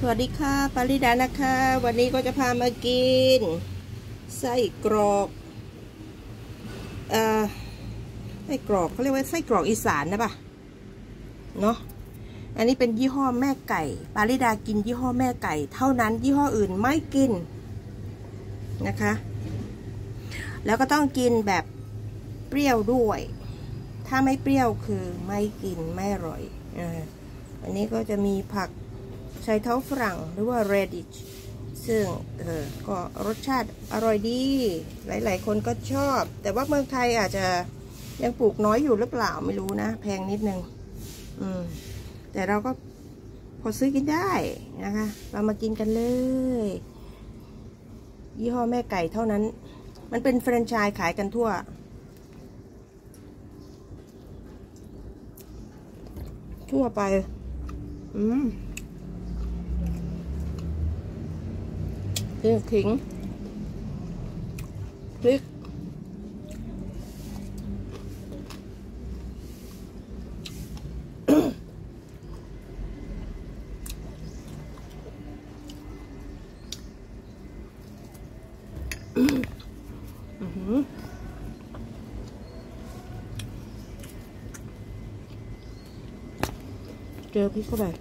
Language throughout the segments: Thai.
วัสดีค่ะปาริดานะคะวันนี้ก็จะพามากินไส้กรอกไส้กรอกเขาเรียกว่าไส้กรอกอีสานนะปะเนาะอันนี้เป็นยี่ห้อแม่ไก่ปาริดากินยี่ห้อแม่ไก่เท่านั้นยี่ห้ออื่นไม่กินนะคะแล้วก็ต้องกินแบบเปรี้ยวด้วยถ้าไม่เปรี้ยวคือไม่กินไม่อร่อยอันนี้ก็จะมีผักใช้เท้าฝรั่งหรือว่า radish ซึ่งก็รสชาติอร่อยดีหลายๆคนก็ชอบแต่ว่าเมืองไทยอาจจะยังปลูกน้อยอยู่หรือเปล่าไม่รู้นะแพงนิดนึงแต่เราก็พอซื้อกินได้นะคะเรามากินกันเลยยี่ห้อแม่ไก่เท่านั้นมันเป็นแฟรนไชส์ขายกันทั่วไปขิงพริกเจอพริกเข้าไป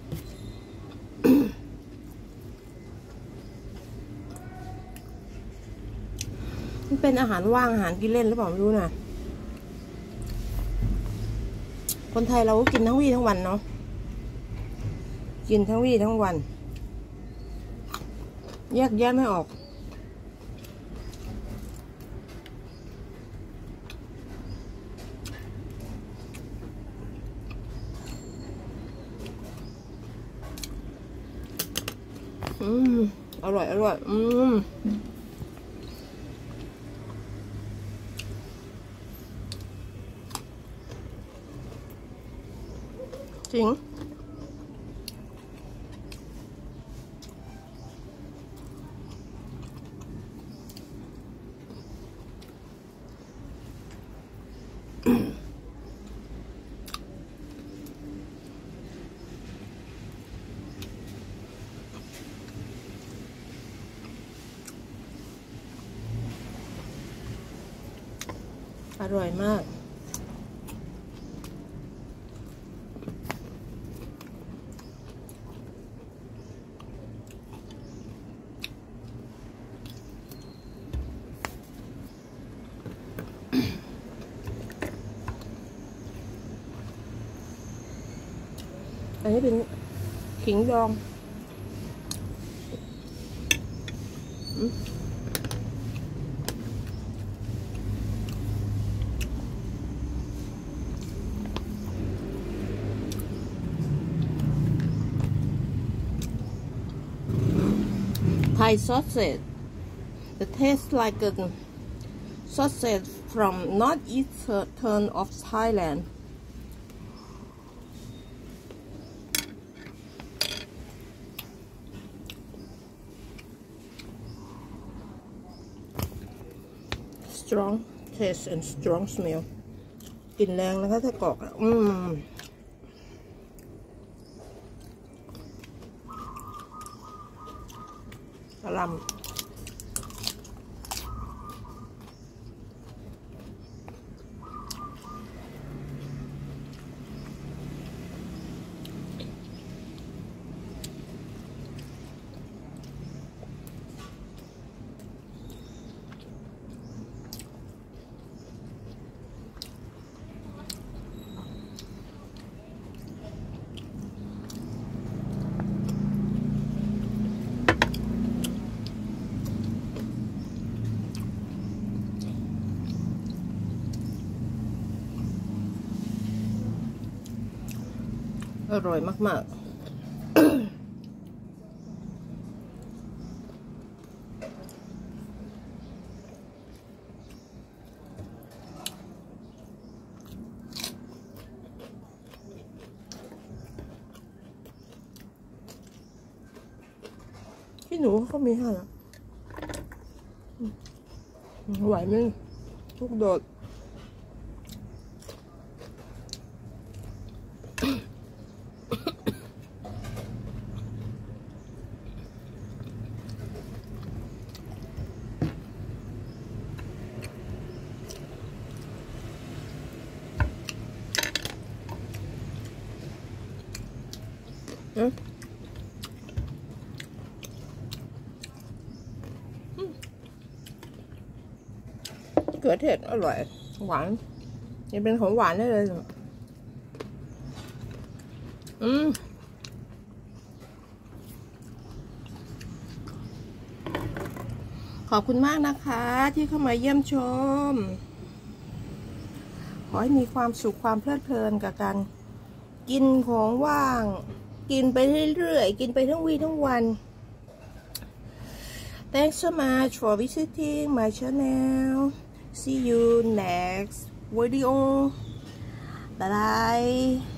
มันเป็นอาหารว่างอาหารกินเล่นหรือเปล่าไม่รู้นะคนไทยเราก็กินทั้งวี่ทั้งวันเนาะกินทั้งวี่ทั้งวันแยกแยะไม่ออกอร่อยอร่อยจริงอร่อยมากอันนี้เป็นขิงดองThai sausage. It tastes like a sausage from northeastern of Thailand. Strong taste and strong smell. กลิ่นแรงนะคะถ้ากรอกกระลำอร่อยมากๆพี่หนูเขามีให้แล้วไหวไหมทุกโดด อเกลือเทศอร่อยหวานนี่เป็นของหวานได้เลยขอบคุณมากนะคะที่เข้ามาเยี่ยมชมขอให้มีความสุขความเพลิดเพลินกับการกินของว่างกินไปเรื่อยๆกินไปทั้งวีทั้งวัน Thanks so much for visiting my channel. See you next video. Bye bye.